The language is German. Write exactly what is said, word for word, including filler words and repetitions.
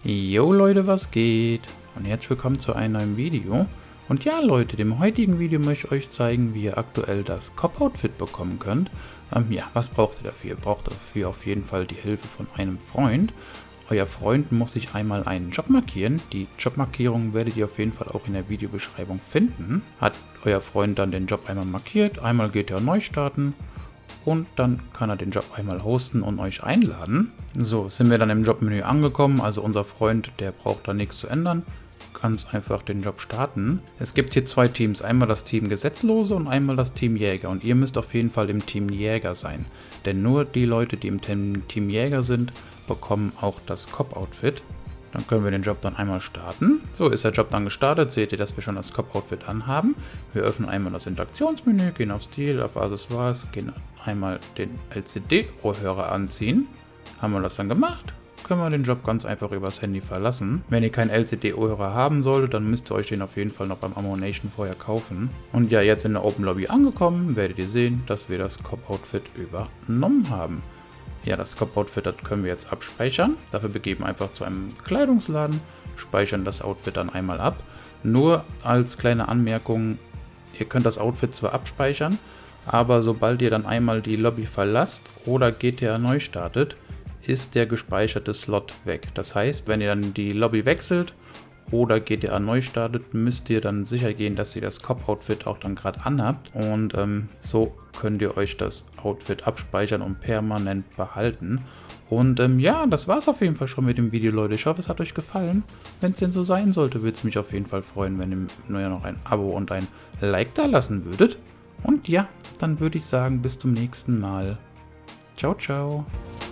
Jo Leute, was geht? Und herzlich willkommen zu einem neuen Video. Und ja Leute, im heutigen Video möchte ich euch zeigen, wie ihr aktuell das Cop-Outfit bekommen könnt. Ähm, ja, was braucht ihr dafür? Ihr braucht dafür auf jeden Fall die Hilfe von einem Freund. Euer Freund muss sich einmal einen Job markieren. Die Jobmarkierung werdet ihr auf jeden Fall auch in der Videobeschreibung finden. Hat euer Freund dann den Job einmal markiert, einmal geht er neu starten. Und dann kann er den Job einmal hosten und euch einladen. So, sind wir dann im Jobmenü angekommen. Also unser Freund, der braucht da nichts zu ändern. Ganz einfach den Job starten. Es gibt hier zwei Teams. Einmal das Team Gesetzlose und einmal das Team Jäger. Und ihr müsst auf jeden Fall im Team Jäger sein. Denn nur die Leute, die im Team Jäger sind, bekommen auch das Cop-Outfit. Dann können wir den Job dann einmal starten. So, ist der Job dann gestartet, seht ihr, dass wir schon das Cop-Outfit anhaben. Wir öffnen einmal das Interaktionsmenü, gehen auf Stil, auf Accessoires, gehen einmal den L C D-Ohrhörer anziehen. Haben wir das dann gemacht, können wir den Job ganz einfach übers Handy verlassen. Wenn ihr keinen L C D-Ohrhörer haben solltet, dann müsst ihr euch den auf jeden Fall noch beim Ammo-Nation vorher kaufen. Und ja, jetzt in der Open Lobby angekommen, werdet ihr sehen, dass wir das Cop-Outfit übernommen haben. Ja, das Cop-Outfit, das können wir jetzt abspeichern. Dafür begeben einfach zu einem Kleidungsladen, speichern das Outfit dann einmal ab. Nur als kleine Anmerkung, ihr könnt das Outfit zwar abspeichern, aber sobald ihr dann einmal die Lobby verlasst oder G T A neu startet, ist der gespeicherte Slot weg. Das heißt, wenn ihr dann die Lobby wechselt oder G T A neu startet, müsst ihr dann sicher gehen, dass ihr das Cop-Outfit auch dann gerade anhabt. Und ähm, so könnt ihr euch das Outfit abspeichern und permanent behalten. Und ähm, ja, das war es auf jeden Fall schon mit dem Video, Leute. Ich hoffe, es hat euch gefallen. Wenn es denn so sein sollte, würde es mich auf jeden Fall freuen, wenn ihr nur noch ein Abo und ein Like da lassen würdet. Und ja, dann würde ich sagen, bis zum nächsten Mal. Ciao, ciao.